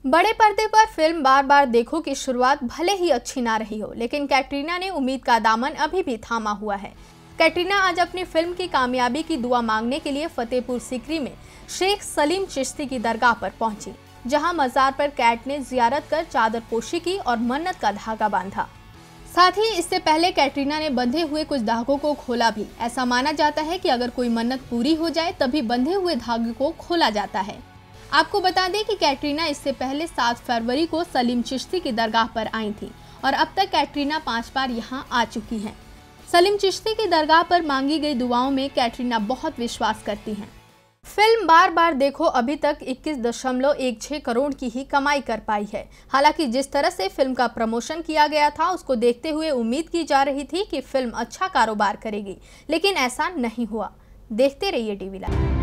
बड़े पर्दे पर फिल्म बार बार देखो की शुरुआत भले ही अच्छी ना रही हो, लेकिन कैटरीना ने उम्मीद का दामन अभी भी थामा हुआ है। कैटरीना आज अपनी फिल्म की कामयाबी की दुआ मांगने के लिए फतेहपुर सीकरी में शेख सलीम चिश्ती की दरगाह पर पहुंची, जहां मजार पर कैट ने जियारत कर चादर पोशी की और मन्नत का धागा बांधा। साथ ही इससे पहले कैटरीना ने बंधे हुए कुछ धागों को खोला भी। ऐसा माना जाता है कि अगर कोई मन्नत पूरी हो जाए तभी बंधे हुए धागे को खोला जाता है। आपको बता दें कि कैटरीना इससे पहले 7 फरवरी को सलीम चिश्ती की दरगाह पर आई थी और अब तक कैटरीना 5 बार यहां आ चुकी हैं। सलीम चिश्ती की दरगाह पर मांगी गई दुआओं में कैटरीना बहुत विश्वास करती हैं। फिल्म बार बार देखो अभी तक 21.16 करोड़ की ही कमाई कर पाई है। हालांकि जिस तरह से फिल्म का प्रमोशन किया गया था, उसको देखते हुए उम्मीद की जा रही थी कि फिल्म अच्छा कारोबार करेगी, लेकिन ऐसा नहीं हुआ। देखते रहिए टीवी लाइव।